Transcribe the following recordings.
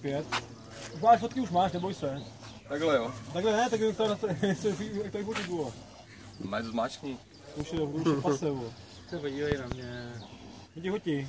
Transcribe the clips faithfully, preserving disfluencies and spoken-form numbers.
pět. Už máš fotky, už máš, neboj se. Takhle jo. Takhle ne, tak jak to jak to fotky bylo. Máš zmáčkni. Už je, už je pase, bo. Co podívej na mě. Hodí, hodí.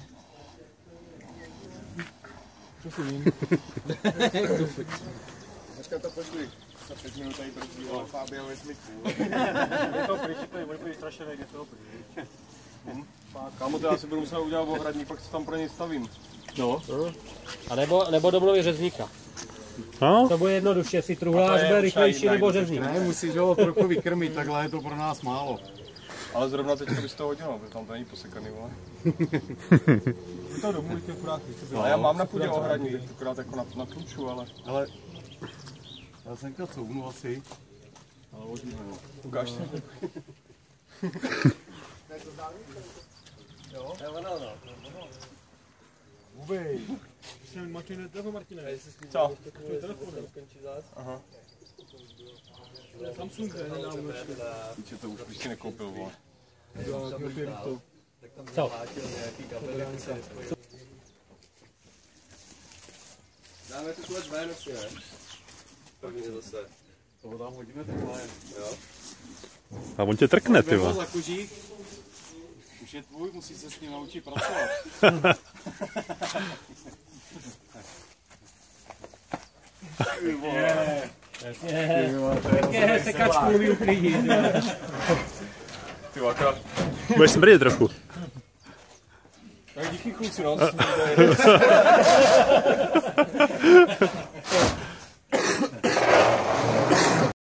Co si vím? Jak to fotí? Dneska to pošli. Za pět minut tady brzdí, ale Fabian ve smyku. Je to pryč, to je úplně strašně nejde toho pryč. Kámo, to já si budu muset udělat ohradník, pak se tam pro něj stavím. No. A nebo, nebo domluví řezníka. No? To bude jednoduše, jestli truhlář bude rychlejší nebo řezník. Ne, musíš ho trochu vykrmit, takhle je to pro nás málo. Ale zrovna teďka bys to hodil, protože tam to není posekaný, vole. Vy to domluvíte akorát, když se Ale já mám na půdě ohradník, akorát jako na, na tluču, ale... Ale já jsem chtěl couvnu asi. Ale hodím ho. Ukáž to. Jo? Jo, no, no. Ubej. Jsem Martine, telefon Martine. Co? Aha. Samsung, ne, ne, ne. Víče, to už bych si nekoupil, vole. Co? Dáme tu tuhle dvajnoci, ne? První zase. Toho tam hodíme takhle. Jo. A on tě trkne, ty vole. Za kožík. Už je tvůj, musí se s ním naučit pracovat. Je. Je, sekačku vyuklidí. Ty vaka. Budeš smrdět trochu. Tak díky kluci, no.